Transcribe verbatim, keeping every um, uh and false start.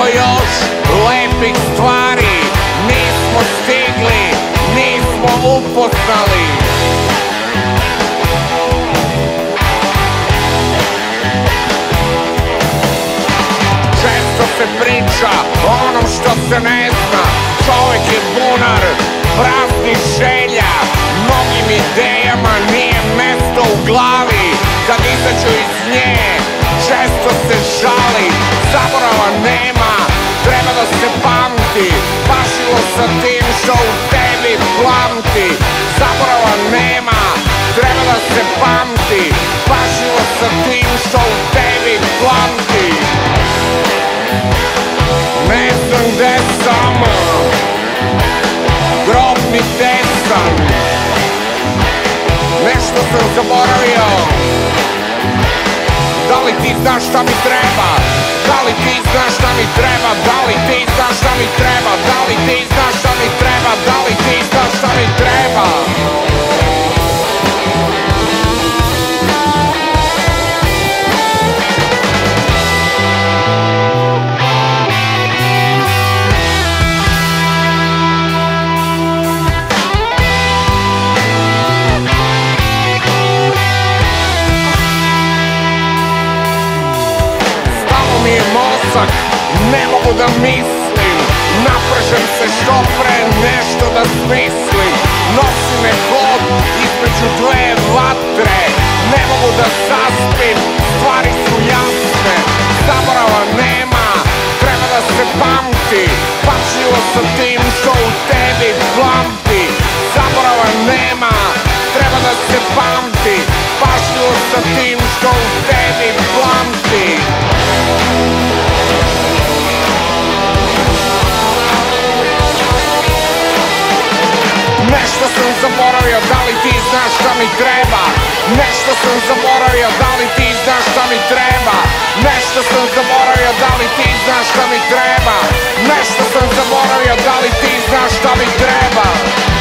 Koliko još lepih stvari nismo stigli, nismo upoznali. Često se priča o onom što se ne zna. Čovek je bunar praznih želja, mnogim idejama nije mesto u glavi. Kad izađu iz nje, često se žali. Zaborava nema, treba da se pamti. Pašilo sa tim što u tebi plamti. Zaborava nema, treba da se pamti. Pašilo sa tim što u tebi plamti. Ne znam gde sam, grob mi gde sam. Nešto sam zaboravio. Da li ti znaš šta mi treba? Da li ti znaš šta mi treba? Da li ti znaš šta mi treba? Da li ti znaš šta mi treba? Da li ti znaš šta mi treba? Ne mogu da mislim, napržem se što pre nešto da smislim. Nosi me hod između dve vatre, ne mogu da zaspim, stvari su jasne. Zaborava nema, treba da se pamti. Pažljivo sa tim što u tebi plamti. Zaborava nema, treba da se pamti. Pažljivo sa tim što u tebi plamti. Nešto sam zaboravio, da li ti znaš šta mi treba? Nešto sam zaboravio, da li ti znaš šta mi treba? Nešto sam zaboravio, da li ti znaš šta mi treba? Nešto sam zaboravio, da li ti znaš šta mi treba?